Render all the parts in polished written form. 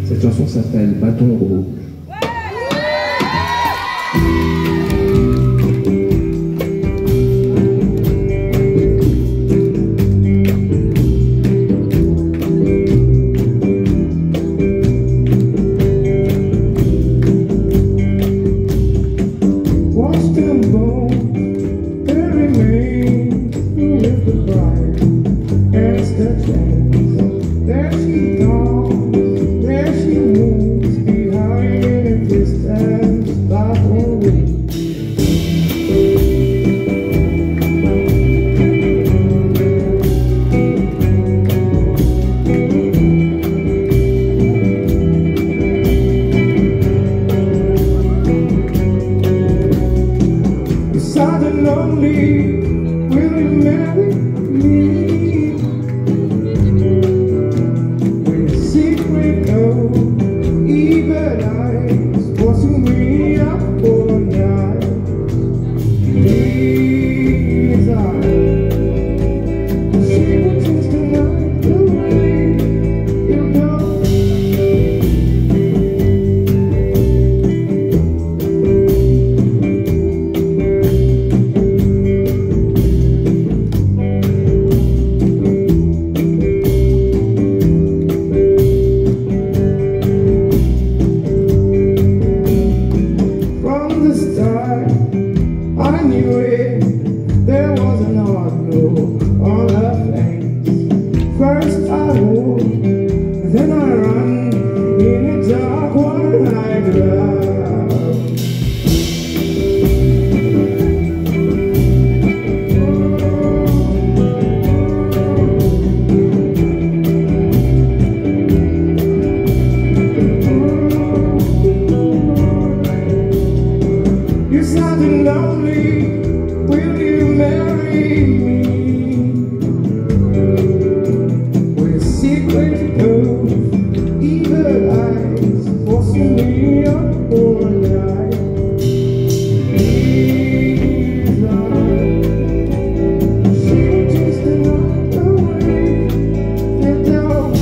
Cette chanson s'appelle Bâton rouge. There she goes, there she moves behind in a distance, bâton rouge. You're sad and lonely, will you marry me? I knew it, there was an odd glow on her face. First I walk, then I run, in the dark one I drown. You're sad and lonely, will you marry me? With secret oath, evil eyes, forcing me up all night. These eyes, she will chase the night away, the dark.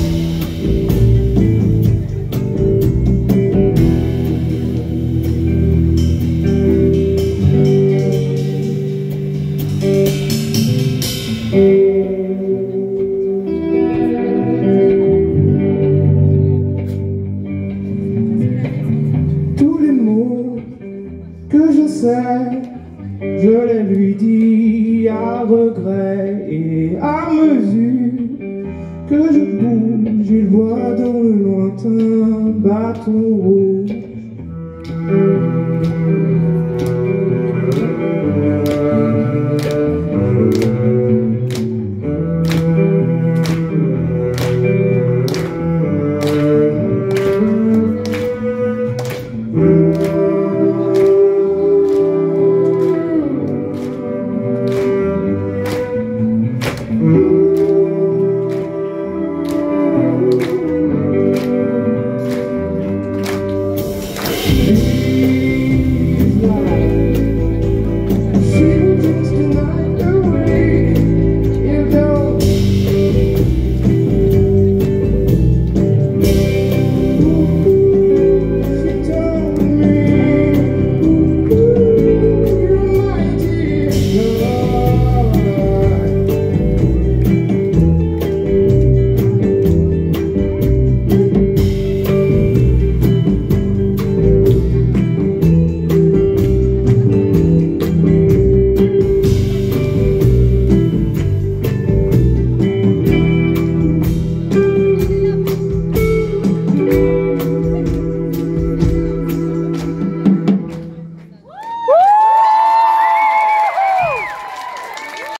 Tous les mots que je sais, je les lui dis à regret, et à mesure que je bouge, il voit dans le lointain bâton rouge.